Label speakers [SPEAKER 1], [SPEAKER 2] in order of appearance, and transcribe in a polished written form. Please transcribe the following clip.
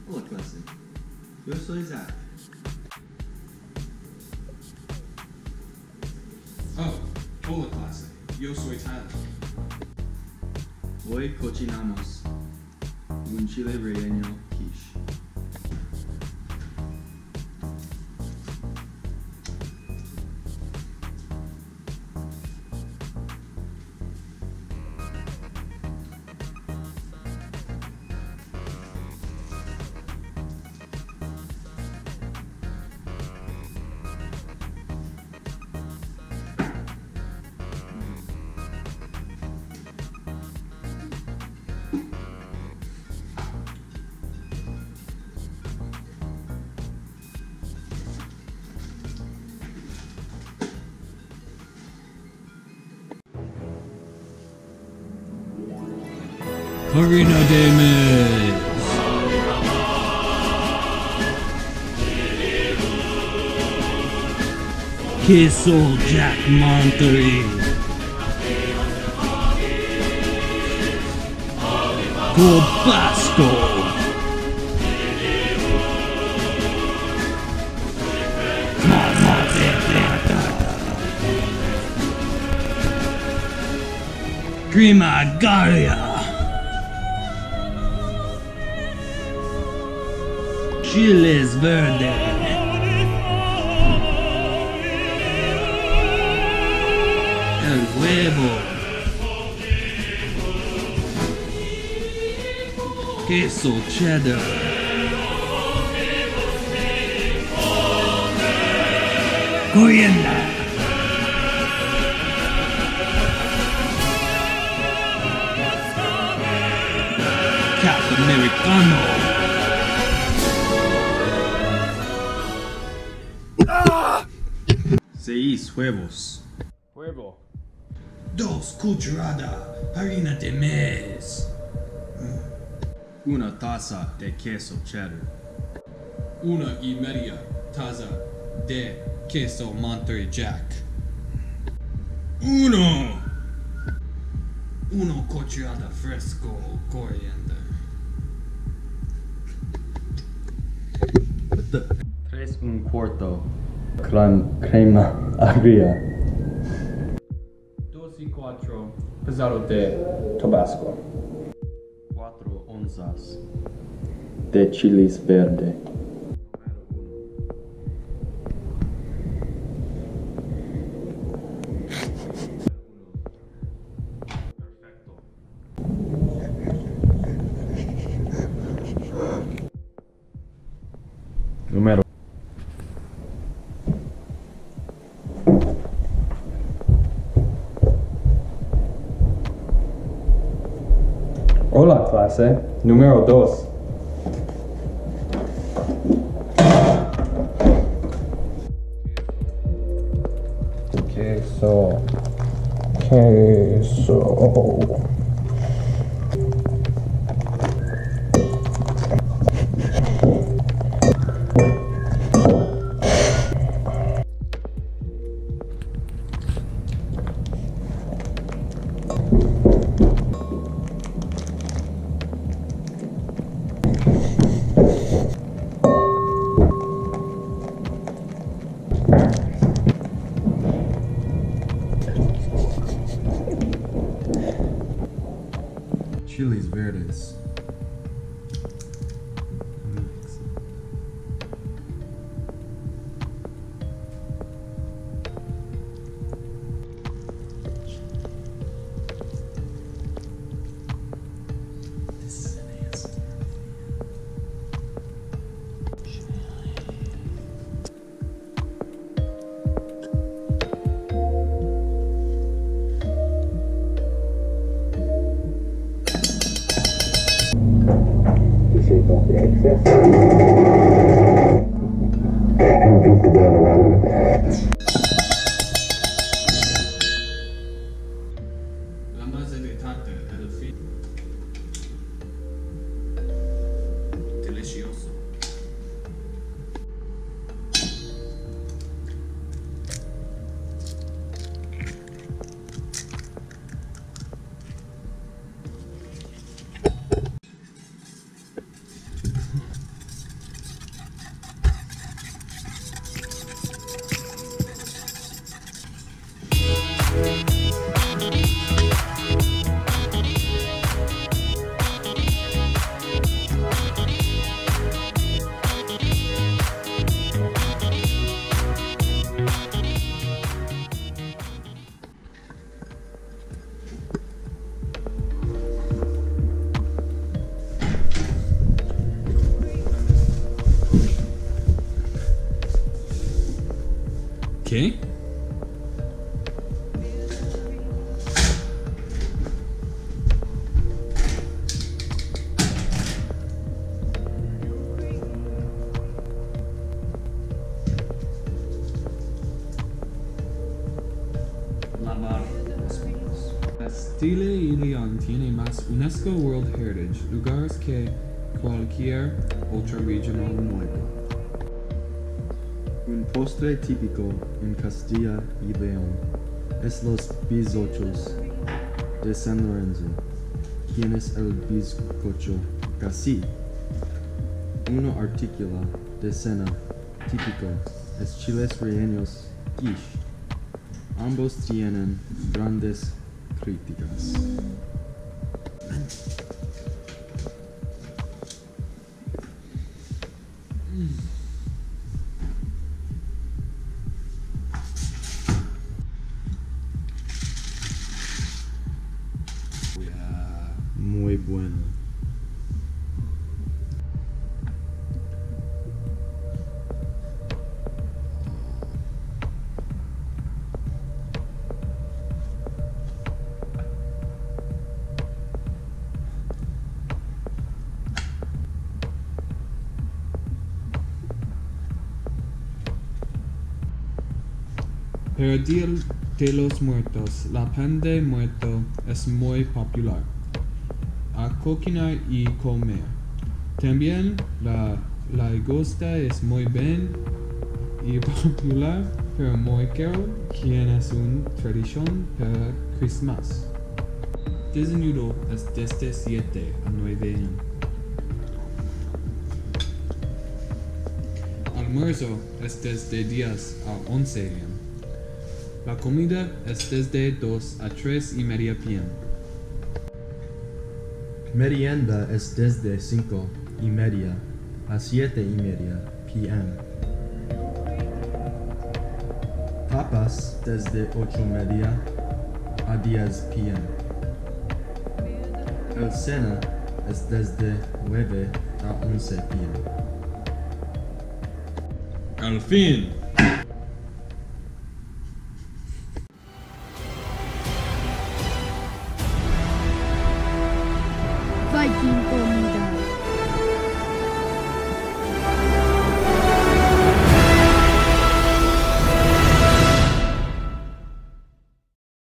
[SPEAKER 1] Hola clase, yo soy Zach.
[SPEAKER 2] Oh, hola clase, yo soy Tyler.
[SPEAKER 1] Hoy cocinamos un chile relleno quiche.
[SPEAKER 3] Harina de Mez. Queso Jack Monterey. Tabasco. Crema Garia. Chiles verde. El huevo. Queso cheddar. Coriander. Cap Americano.
[SPEAKER 1] 6 huevos.
[SPEAKER 2] Huevo.
[SPEAKER 3] 2 cucharadas harina de maíz.
[SPEAKER 1] 1 taza de queso cheddar.
[SPEAKER 2] 1.5 taza de queso Monterey Jack.
[SPEAKER 3] 1 cucharada fresco coriander.
[SPEAKER 1] 3 1/4
[SPEAKER 4] crema agria.
[SPEAKER 2] 2.4 pesado de Tabasco.
[SPEAKER 1] 4 onzas.
[SPEAKER 4] De chiles verde.
[SPEAKER 1] Perfecto.
[SPEAKER 4] Número. Hola clase, número 2. Queso.
[SPEAKER 1] Chiles verdes. This is an ASMR.
[SPEAKER 5] Shake off the excess. And beat the devil out of it.
[SPEAKER 2] La base de tarte el fin. Delicioso. ¿Qué?
[SPEAKER 1] Lavar los pinos.
[SPEAKER 2] Chile y León tiene más UNESCO World Heritage lugares que cualquier otra región del mundo.
[SPEAKER 4] Un postre típico en Castilla y León es los bizcochos de San Lorenzo. ¿Quién es el bizcocho? Casi. Una artículo de cena típico es Chile Rellenos Quiche. Ambos tienen grandes críticas. Muy bueno.
[SPEAKER 2] Pero Día de los Muertos, la pan de muerto es muy popular a cocinar y comer. También la langosta es muy bien y popular, pero muy caro, quien es una tradición para Christmas. Desnudo es desde 7 a 9 am. Almuerzo es desde 10 a 11 am. La comida es desde 2 a 3:30 p.m.
[SPEAKER 4] Merienda es desde 5:30 a 7:30 p.m. Tapas desde 8:30 a 10 p.m. El cena es desde 9 a 11 p.m.
[SPEAKER 2] Al fin.